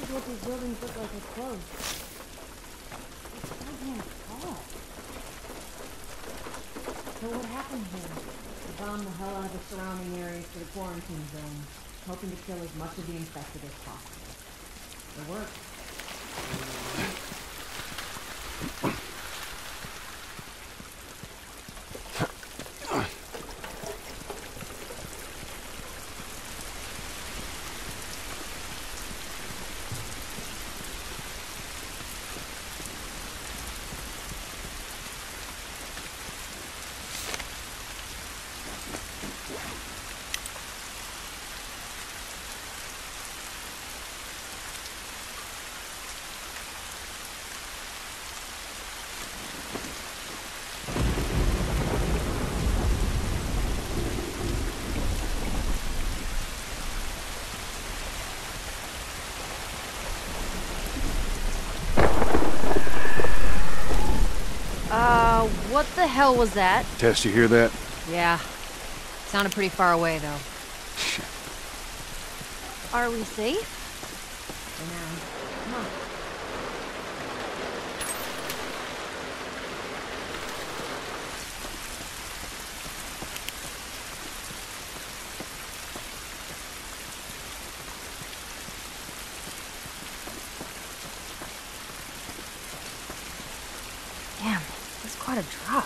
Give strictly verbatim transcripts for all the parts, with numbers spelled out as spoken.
what these buildings look like up close. It's goddamn tall. So what happened here? They bombed the hell out of the surrounding areas to the quarantine zone, hoping to kill as much of the infested as possible. It worked. Uh, what the hell was that? Tess, you hear that? Yeah. Sounded pretty far away, though. Shit. Are we safe? For now. Come on. Damn, that's quite a drop.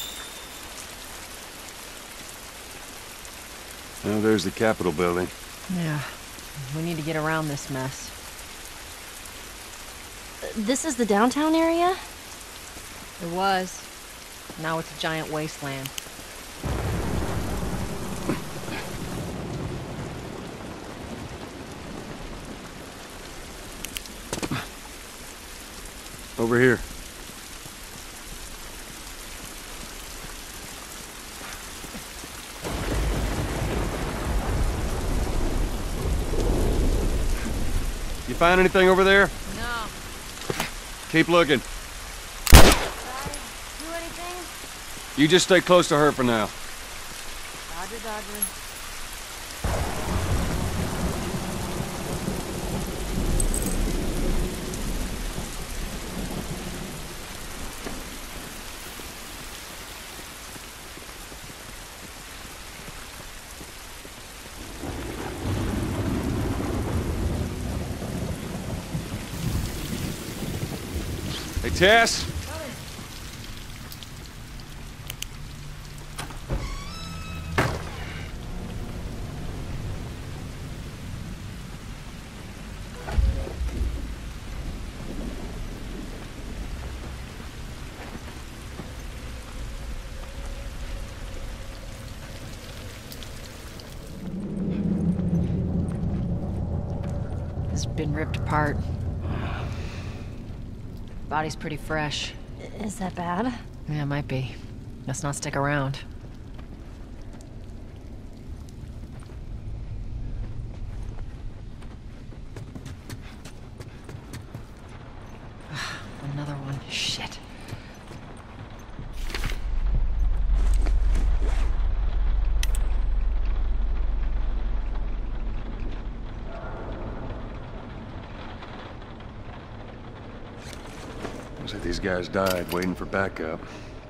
Oh, there's the Capitol building. Yeah. We need to get around this mess. This is the downtown area? It was. Now it's a giant wasteland. Over here. You find anything over there? No. Keep looking. Did I do anything? You just stay close to her for now. Dodger, dodger. Hey, Tess? It's been ripped apart. Body's pretty fresh. Is that bad? Yeah, it might be. Let's not stick around. Another one. Shit. Looks like these guys died waiting for backup.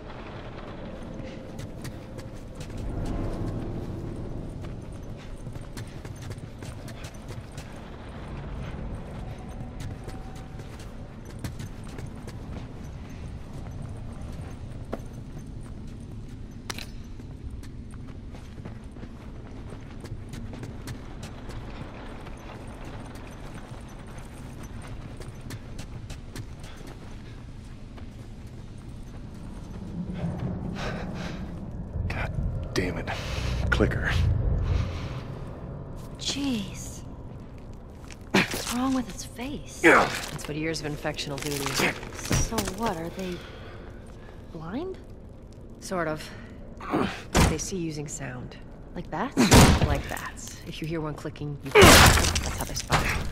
Damn it. Clicker. Jeez. What's wrong with its face? Yeah. That's what years of infection will do to you. So what, are they blind? Sort of. They see using sound. Like bats? Like bats. If you hear one clicking, you can... That's how they spot it.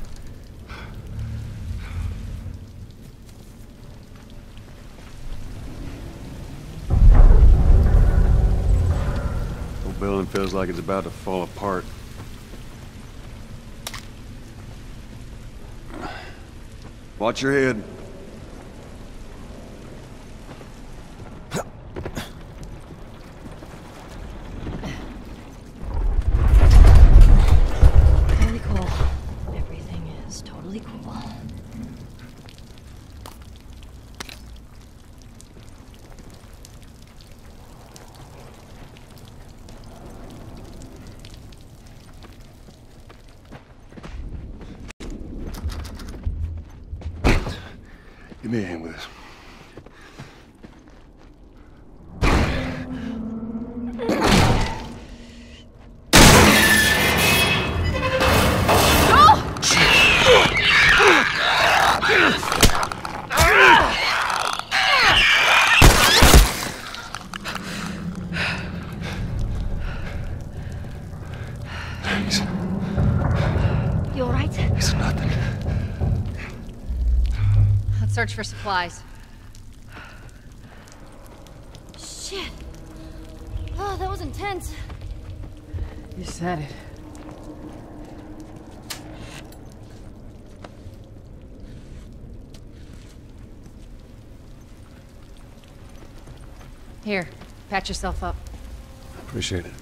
Whole building feels like it's about to fall apart. Watch your head. Totally cool. Everything is totally cool. Give me a hand with this. Thanks. You alright? It's nothing. Let's search for supplies. Shit. Oh, that was intense. You said it. Here, patch yourself up. Appreciate it.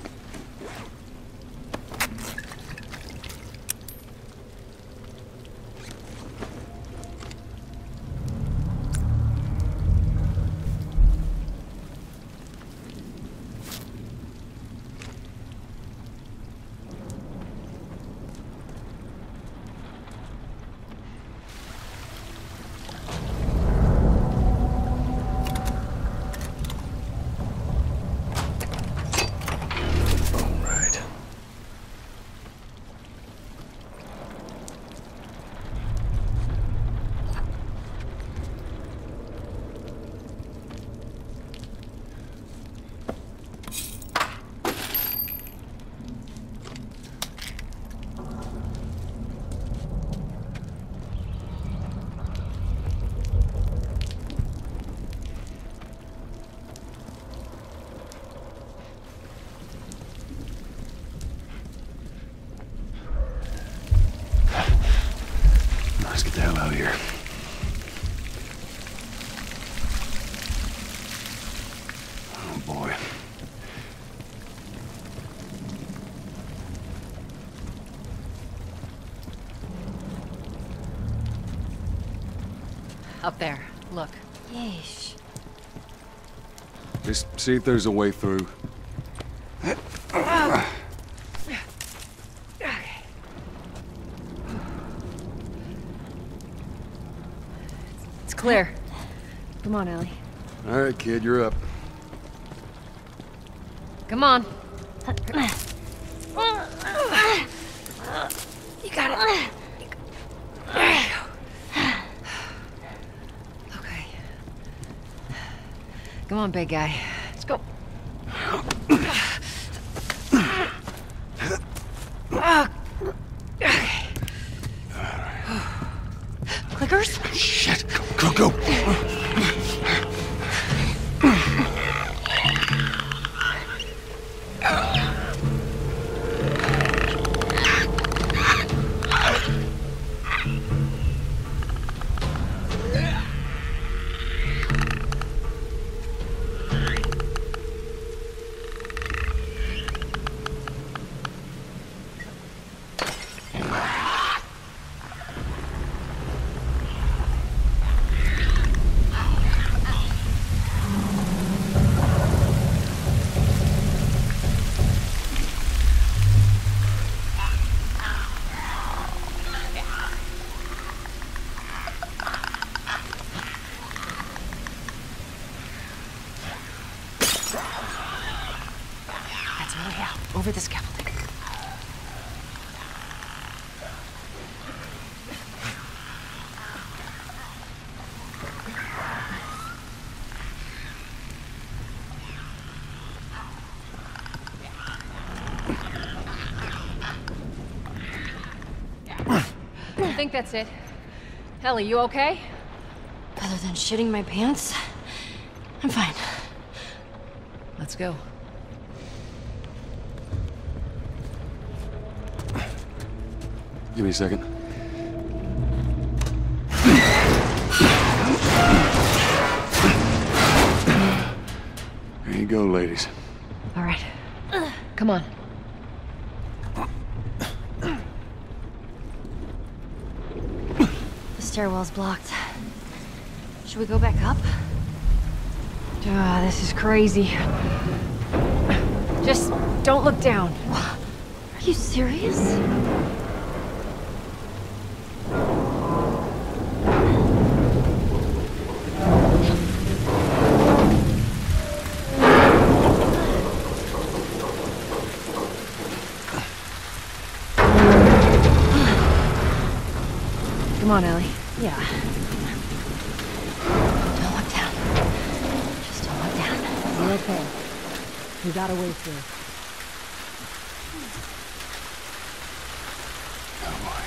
Let's get the hell out of here. Oh boy. Up there. Look. Yeesh. Just see if there's a way through. It's clear. Come on, Ellie. All right, kid, you're up. Come on. You got it. Okay. Come on, big guy. Let's go. Okay. Clickers? Shit, go, go, go. That's our way out. Over the scaffolding. I think that's it. Ellie, you okay? Other than shitting my pants, I'm fine. Let's go. Give me a second. you go, ladies. All right. Come on. The stairwell's blocked. Should we go back up? Ah, this is crazy. Just don't look down. Are you serious? Come on, Ellie. Yeah. Don't look down. Just don't look down. You're okay. We got a way through. Oh, boy.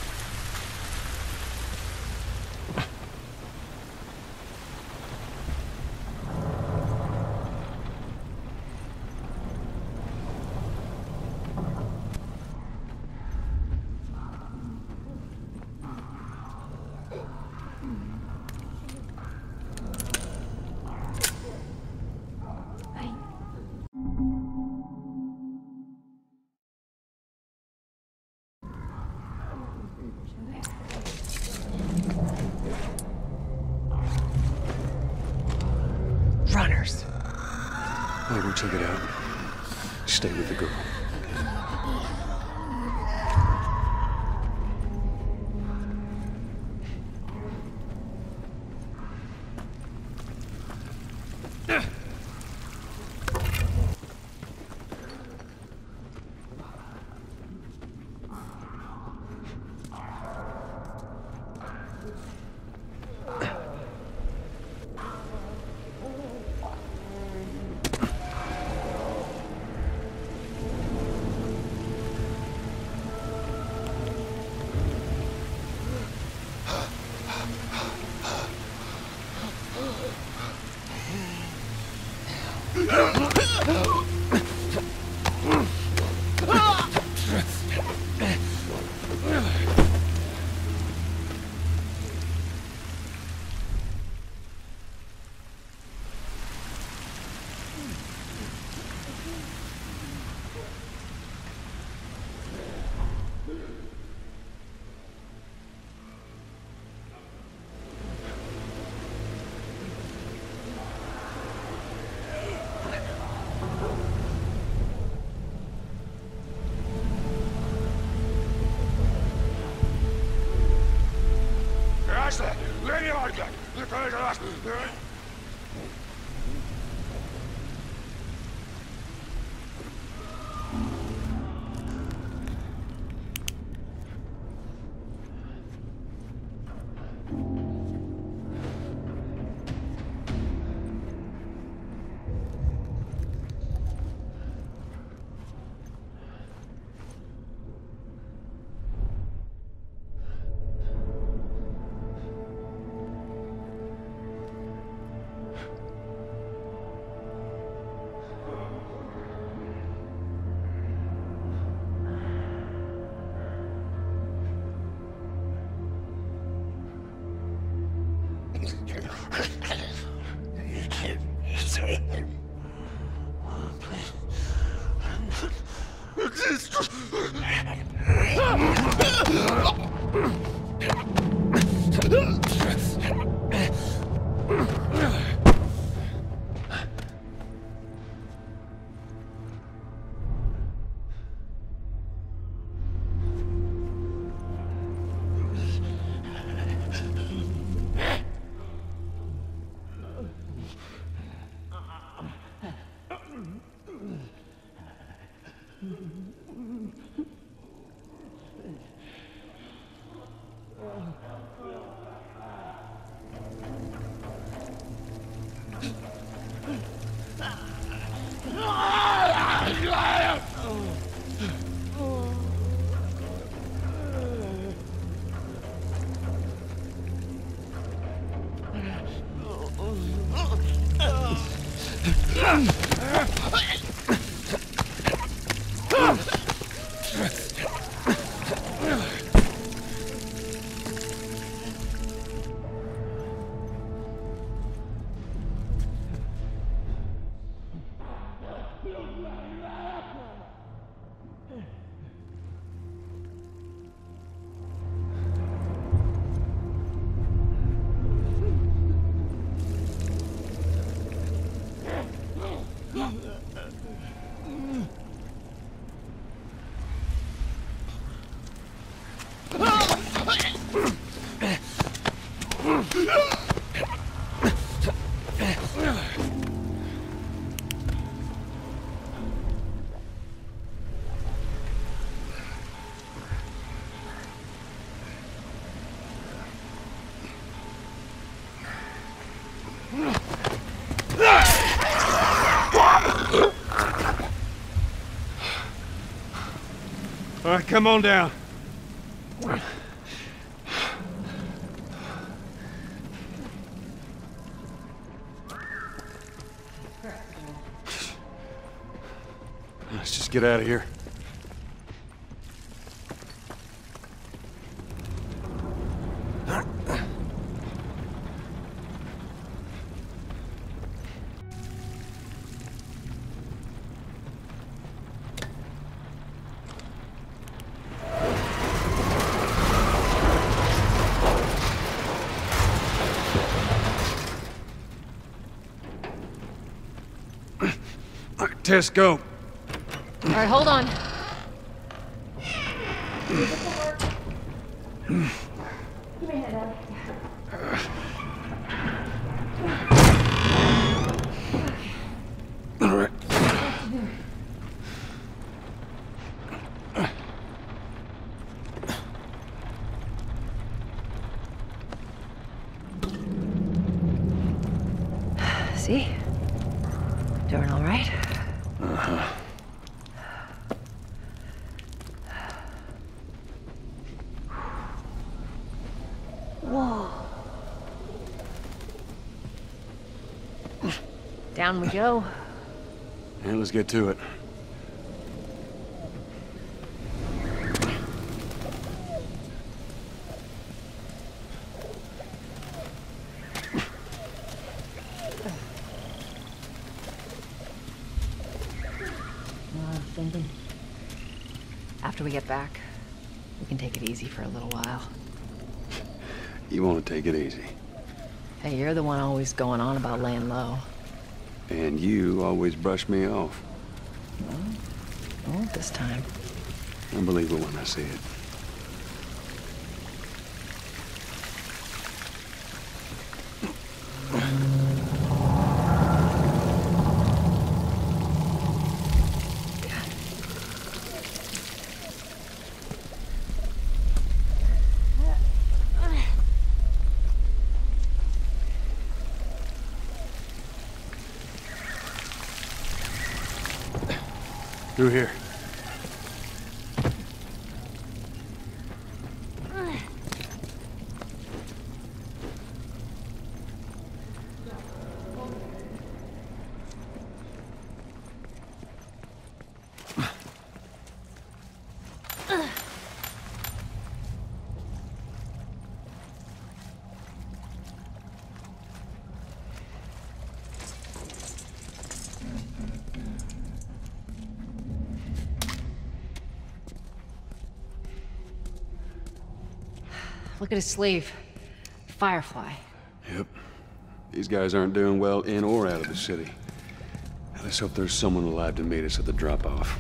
Runners. I'll go check it out. Stay with the girl. right, come on down. Let's just get out of here. Tess, go. All right, hold on. All right. See? Doing all right? Uh-huh. Whoa. Down we go. And let's get to it. Thinking. After we get back, we can take it easy for a little while. You want to take it easy. Hey, you're the one always going on about laying low. And you always brush me off. Well, I won't this time. I believe it when I see it. Through here. Look at his sleeve. Firefly. Yep. These guys aren't doing well in or out of the city. Let's hope there's someone alive to meet us at the drop-off.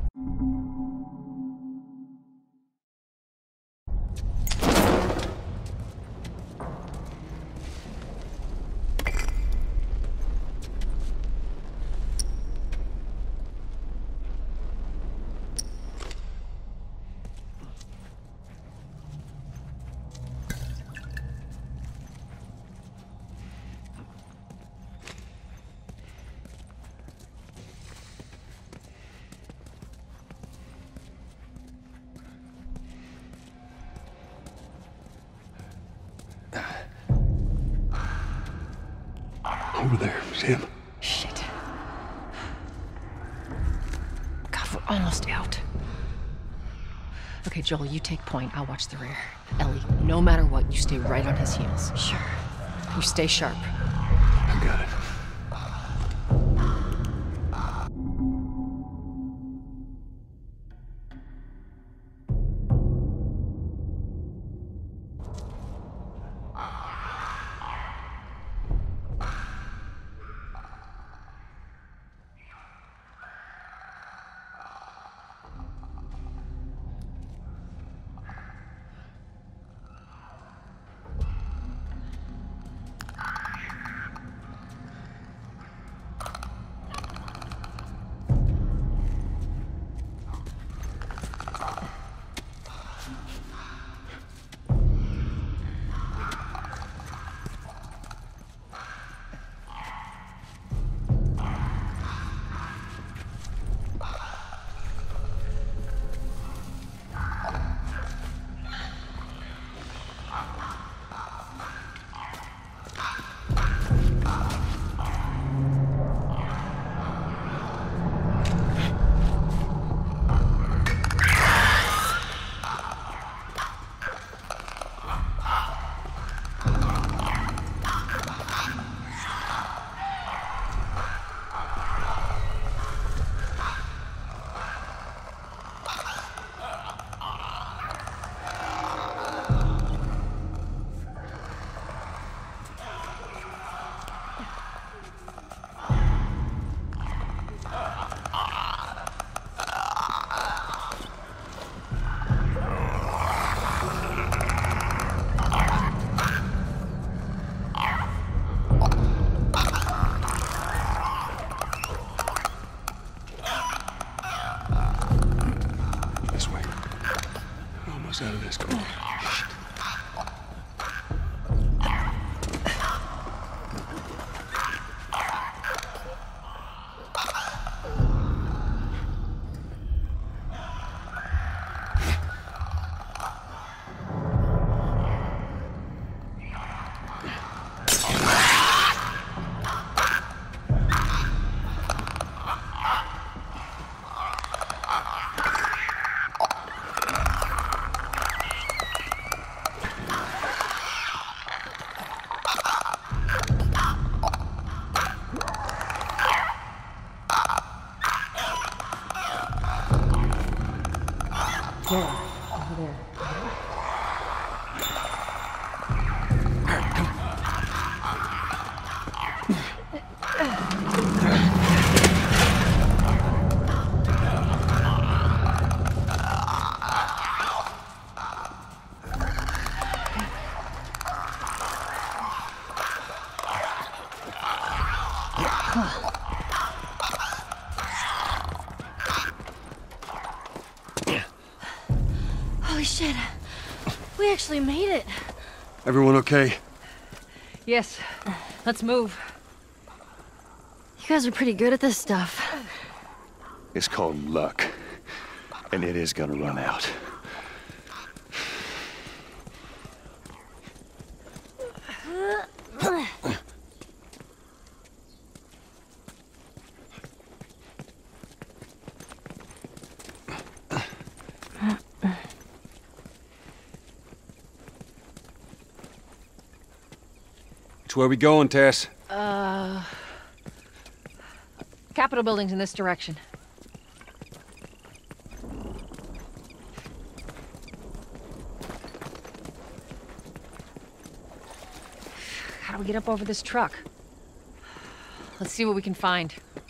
Over there, see him? Shit. God, we're almost out. Okay, Joel, you take point. I'll watch the rear. Ellie, no matter what, you stay right on his heels. Sure. You stay sharp. I got it. There, over there. Holy shit. We actually made it. Everyone okay? Yes. Let's move. You guys are pretty good at this stuff. It's called luck. And it is gonna run out. Which way we going, Tess? Uh... Capitol building's in this direction. How do we get up over this truck? Let's see what we can find.